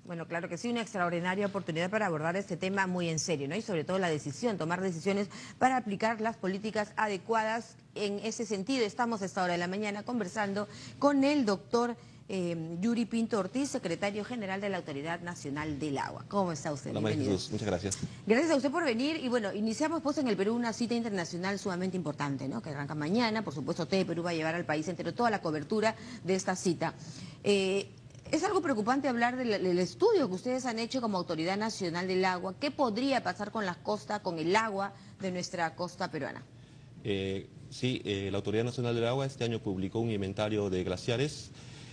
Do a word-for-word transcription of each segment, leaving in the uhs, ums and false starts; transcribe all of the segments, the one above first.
Bueno, claro que sí, una extraordinaria oportunidad para abordar este tema muy en serio, ¿no? Y sobre todo la decisión, tomar decisiones para aplicar las políticas adecuadas. En ese sentido, estamos a esta hora de la mañana conversando con el doctor eh, Yuri Pinto Ortiz, secretario general de la Autoridad Nacional del Agua. ¿Cómo está usted? Hola, María Bienvenido. Jesús, muchas gracias. Gracias a usted por venir y bueno, iniciamos pues en el Perú una cita internacional sumamente importante, ¿no? Que arranca mañana, por supuesto T V Perú va a llevar al país entero toda la cobertura de esta cita. Eh, Es algo preocupante hablar del, del estudio que ustedes han hecho como Autoridad Nacional del Agua. ¿Qué podría pasar con las costas, con el agua de nuestra costa peruana? Eh, sí, eh, la Autoridad Nacional del Agua este año publicó un inventario de glaciares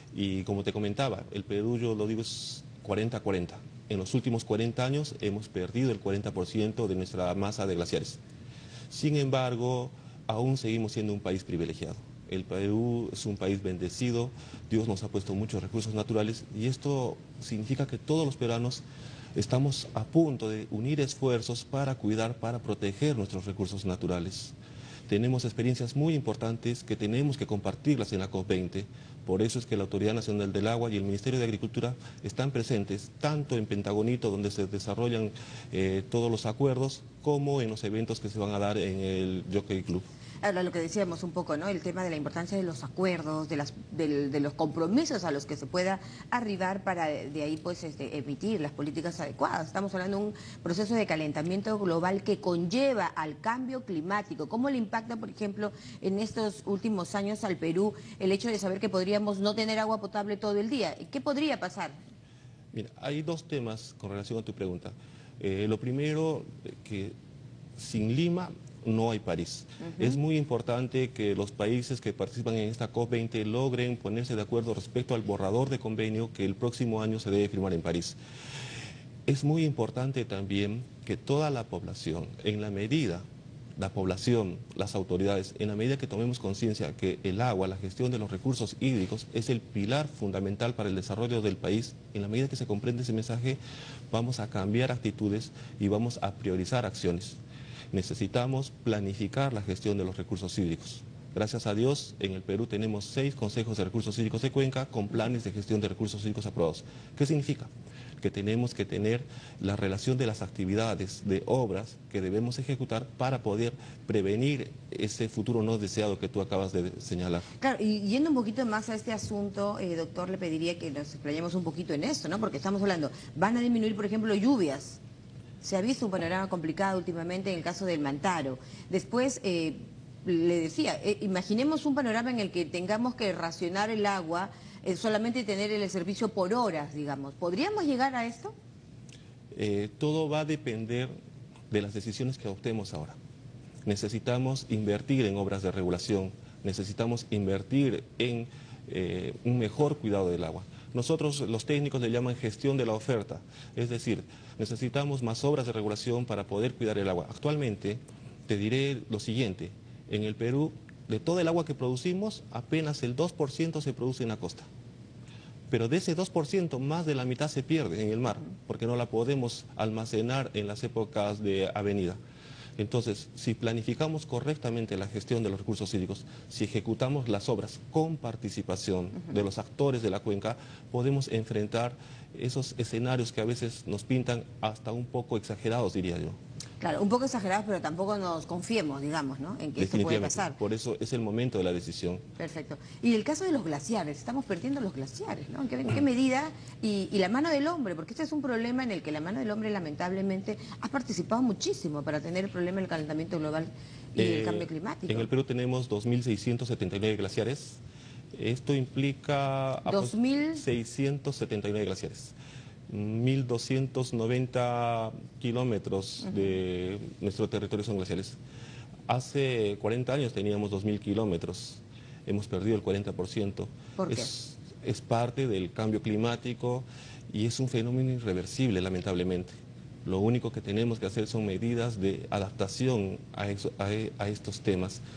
y como te comentaba, el Perú, yo lo digo, es cuarenta cuarenta. En los últimos cuarenta años hemos perdido el cuarenta por ciento de nuestra masa de glaciares. Sin embargo, aún seguimos siendo un país privilegiado. El Perú es un país bendecido, Dios nos ha puesto muchos recursos naturales y esto significa que todos los peruanos estamos a punto de unir esfuerzos para cuidar, para proteger nuestros recursos naturales. Tenemos experiencias muy importantes que tenemos que compartirlas en la COP veinte. Por eso es que la Autoridad Nacional del Agua y el Ministerio de Agricultura están presentes tanto en Pentagonito, donde se desarrollan eh, todos los acuerdos, como en los eventos que se van a dar en el Jockey Club. Ahora, lo que decíamos un poco, ¿no? El tema de la importancia de los acuerdos, de, las, de, de los compromisos a los que se pueda arribar para de ahí pues este, emitir las políticas adecuadas. Estamos hablando de un proceso de calentamiento global que conlleva al cambio climático. ¿Cómo le impacta, por ejemplo, en estos últimos años al Perú el hecho de saber que podríamos no tener agua potable todo el día? ¿Qué podría pasar? Mira, hay dos temas con relación a tu pregunta. Eh, lo primero, que sin Lima no hay París. Uh-huh. Es muy importante que los países que participan en esta COP veinte logren ponerse de acuerdo respecto al borrador de convenio que el próximo año se debe firmar en París. Es muy importante también que toda la población, en la medida, la población, las autoridades, en la medida que tomemos conciencia que el agua, la gestión de los recursos hídricos es el pilar fundamental para el desarrollo del país, en la medida que se comprende ese mensaje, vamos a cambiar actitudes y vamos a priorizar acciones. Necesitamos planificar la gestión de los recursos hídricos. Gracias a Dios, en el Perú tenemos seis consejos de recursos hídricos de cuenca con planes de gestión de recursos hídricos aprobados. ¿Qué significa? Que tenemos que tener la relación de las actividades, de obras que debemos ejecutar para poder prevenir ese futuro no deseado que tú acabas de señalar. Claro, y yendo un poquito más a este asunto, eh, doctor, le pediría que nos explayemos un poquito en esto, ¿no? Porque estamos hablando, van a disminuir, por ejemplo, lluvias. Se ha visto un panorama complicado últimamente en el caso del Mantaro. Después, eh, le decía, eh, imaginemos un panorama en el que tengamos que racionar el agua, eh, solamente tener el servicio por horas, digamos. ¿Podríamos llegar a esto? Eh, todo va a depender de las decisiones que adoptemos ahora. Necesitamos invertir en obras de regulación, necesitamos invertir en eh, un mejor cuidado del agua. Nosotros, los técnicos, le llaman gestión de la oferta, es decir, necesitamos más obras de regulación para poder cuidar el agua. Actualmente, te diré lo siguiente, en el Perú, de todo el agua que producimos, apenas el dos por ciento se produce en la costa. Pero de ese dos por ciento, más de la mitad se pierde en el mar, porque no la podemos almacenar en las épocas de avenida. Entonces, si planificamos correctamente la gestión de los recursos hídricos, si ejecutamos las obras con participación uh-huh. de los actores de la cuenca, podemos enfrentar esos escenarios que a veces nos pintan hasta un poco exagerados, diría yo. Claro, un poco exagerados, pero tampoco nos confiemos, digamos, ¿no? En que esto puede pasar. Por eso es el momento de la decisión. Perfecto. Y el caso de los glaciares, estamos perdiendo los glaciares, ¿no? ¿En qué, en qué medida? Y, y la mano del hombre, porque este es un problema en el que la mano del hombre lamentablemente ha participado muchísimo para tener el problema del calentamiento global y eh, el cambio climático. En el Perú tenemos dos mil seiscientos setenta y nueve glaciares. Esto implica dos mil seiscientos setenta y nueve glaciares. mil doscientos noventa kilómetros uh-huh. de nuestro territorio son glaciares. Hace cuarenta años teníamos dos mil kilómetros, hemos perdido el cuarenta por ciento. ¿Por qué? Es, es parte del cambio climático y es un fenómeno irreversible, lamentablemente. Lo único que tenemos que hacer son medidas de adaptación a, eso, a, a estos temas.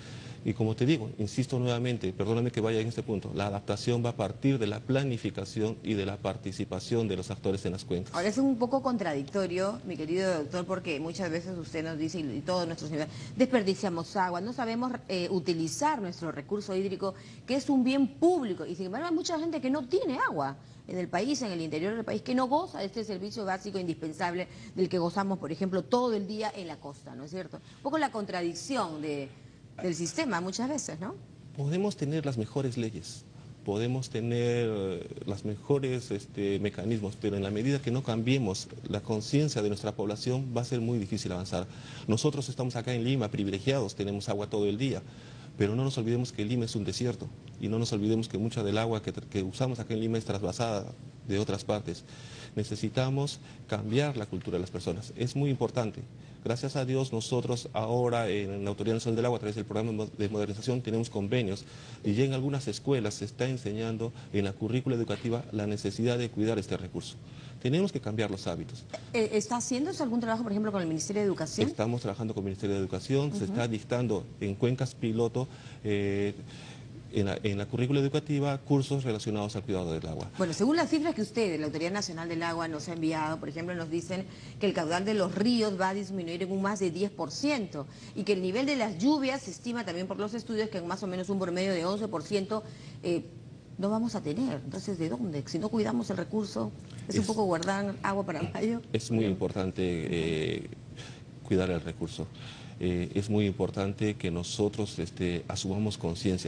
Y como te digo, insisto nuevamente, perdóname que vaya en este punto, la adaptación va a partir de la planificación y de la participación de los actores en las cuencas. Ahora es un poco contradictorio, mi querido doctor, porque muchas veces usted nos dice, y todos nuestros niveles, desperdiciamos agua, no sabemos eh, utilizar nuestro recurso hídrico, que es un bien público, y sin embargo hay mucha gente que no tiene agua en el país, en el interior del país, que no goza de este servicio básico indispensable del que gozamos, por ejemplo, todo el día en la costa, ¿no es cierto? Un poco la contradicción de... del sistema muchas veces, ¿no? Podemos tener las mejores leyes, podemos tener los mejores este, mecanismos, pero en la medida que no cambiemos la conciencia de nuestra población va a ser muy difícil avanzar. Nosotros estamos acá en Lima privilegiados, tenemos agua todo el día, pero no nos olvidemos que Lima es un desierto y no nos olvidemos que mucha del agua que, que usamos acá en Lima es trasvasada de otras partes. Necesitamos cambiar la cultura de las personas, es muy importante. Gracias a Dios nosotros ahora en la Autoridad Nacional del Agua a través del programa de modernización tenemos convenios y ya en algunas escuelas se está enseñando en la currícula educativa la necesidad de cuidar este recurso. Tenemos que cambiar los hábitos. ¿Está haciéndose algún trabajo, por ejemplo, con el Ministerio de Educación? Estamos trabajando con el Ministerio de Educación, uh-huh. Se está dictando en cuencas piloto, eh, en, la, en la currícula educativa, cursos relacionados al cuidado del agua. Bueno, según las cifras que usted, de la Autoridad Nacional del Agua, nos ha enviado, por ejemplo, nos dicen que el caudal de los ríos va a disminuir en un más de diez por ciento y que el nivel de las lluvias se estima también por los estudios que en más o menos un promedio de once por ciento eh, no vamos a tener. Entonces, ¿de dónde? Si no cuidamos el recurso, es, es un poco guardar agua para mayo. Es muy importante eh, cuidar el recurso. Eh, es muy importante que nosotros este, asumamos conciencia.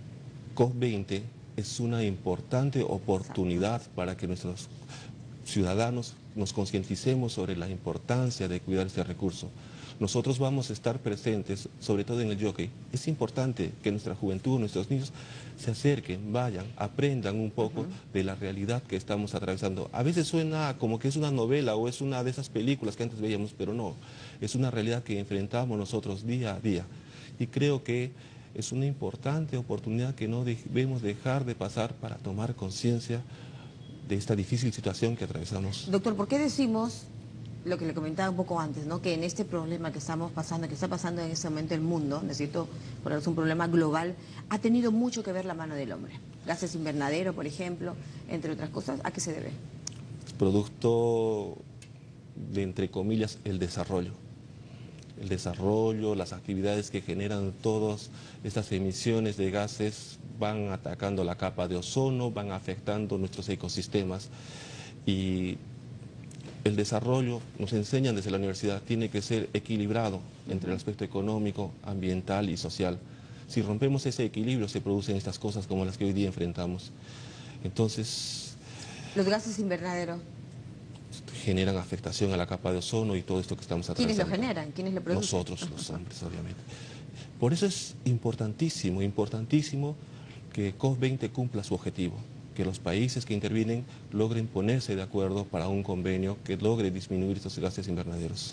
COP veinte es una importante oportunidad para que nuestros ciudadanos nos concienticemos sobre la importancia de cuidar este recurso. Nosotros vamos a estar presentes, sobre todo en el jockey. Es importante que nuestra juventud, nuestros niños, se acerquen, vayan, aprendan un poco uh-huh. de la realidad que estamos atravesando. A veces suena como que es una novela o es una de esas películas que antes veíamos, pero no. Es una realidad que enfrentamos nosotros día a día. Y creo que es una importante oportunidad que no debemos dejar de pasar para tomar conciencia de esta difícil situación que atravesamos. Doctor, ¿por qué decimos lo que le comentaba un poco antes, ¿no? Que en este problema que estamos pasando, que está pasando en este momento el mundo, necesito, por es un problema global, ha tenido mucho que ver la mano del hombre? Gases invernadero, por ejemplo, entre otras cosas, ¿a qué se debe? Producto de, entre comillas, el desarrollo. El desarrollo, las actividades que generan todas estas emisiones de gases van atacando la capa de ozono, van afectando nuestros ecosistemas y el desarrollo, nos enseñan desde la universidad, tiene que ser equilibrado entre el aspecto económico, ambiental y social. Si rompemos ese equilibrio se producen estas cosas como las que hoy día enfrentamos. Entonces... Los gases invernaderos generan afectación a la capa de ozono y todo esto que estamos atravesando. ¿Quiénes lo generan? ¿Quiénes lo producen? Nosotros, los hombres, obviamente. Por eso es importantísimo, importantísimo que COP veinte cumpla su objetivo, que los países que intervienen logren ponerse de acuerdo para un convenio que logre disminuir estos gases invernaderos.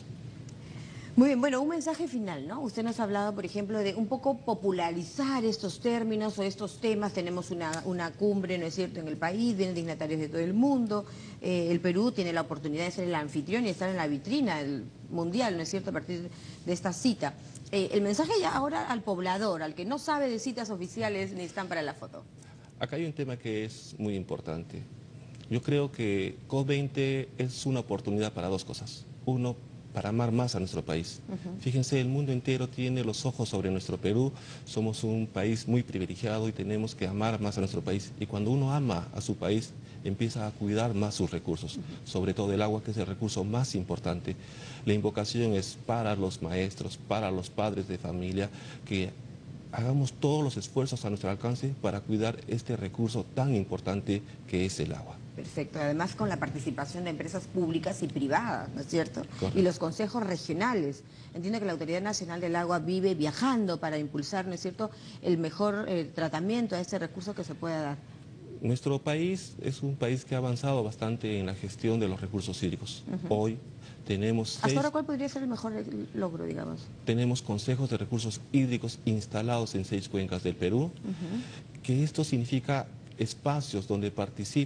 Muy bien, bueno, un mensaje final, ¿no? Usted nos ha hablado, por ejemplo, de un poco popularizar estos términos o estos temas. Tenemos una, una cumbre, ¿no es cierto?, en el país, vienen dignatarios de todo el mundo. Eh, el Perú tiene la oportunidad de ser el anfitrión y estar en la vitrina del mundial, ¿no es cierto?, a partir de esta cita. Eh, el mensaje ya ahora al poblador, al que no sabe de citas oficiales ni están para la foto. Acá hay un tema que es muy importante. Yo creo que COP veinte es una oportunidad para dos cosas. Uno, para amar más a nuestro país. Uh-huh. Fíjense, el mundo entero tiene los ojos sobre nuestro Perú, somos un país muy privilegiado y tenemos que amar más a nuestro país. Y cuando uno ama a su país, empieza a cuidar más sus recursos, uh-huh. sobre todo el agua, que es el recurso más importante. La invocación es para los maestros, para los padres de familia, que hagamos todos los esfuerzos a nuestro alcance para cuidar este recurso tan importante que es el agua. Perfecto, además con la participación de empresas públicas y privadas, ¿no es cierto? Correcto. Y los consejos regionales. Entiendo que la Autoridad Nacional del Agua vive viajando para impulsar, ¿no es cierto?, el mejor eh, tratamiento a este recurso que se pueda dar. Nuestro país es un país que ha avanzado bastante en la gestión de los recursos hídricos. Uh-huh. Hoy tenemos seis... ¿Hasta ahora cuál podría ser el mejor logro, digamos? Tenemos consejos de recursos hídricos instalados en seis cuencas del Perú, uh-huh. que esto significa espacios donde participan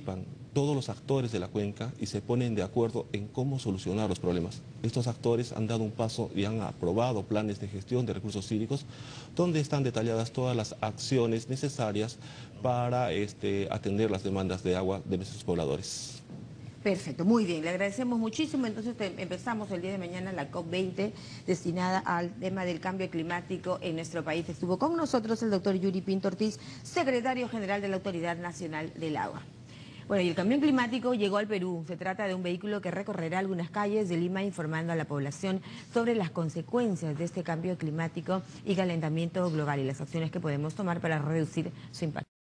todos los actores de la cuenca y se ponen de acuerdo en cómo solucionar los problemas. Estos actores han dado un paso y han aprobado planes de gestión de recursos hídricos donde están detalladas todas las acciones necesarias para este, atender las demandas de agua de nuestros pobladores. Perfecto, muy bien, le agradecemos muchísimo. Entonces te, empezamos el día de mañana la COP veinte destinada al tema del cambio climático en nuestro país. Estuvo con nosotros el doctor Yuri Pinto Ortiz, secretario general de la Autoridad Nacional del Agua. Bueno, y el cambio climático llegó al Perú. Se trata de un vehículo que recorrerá algunas calles de Lima informando a la población sobre las consecuencias de este cambio climático y calentamiento global y las acciones que podemos tomar para reducir su impacto.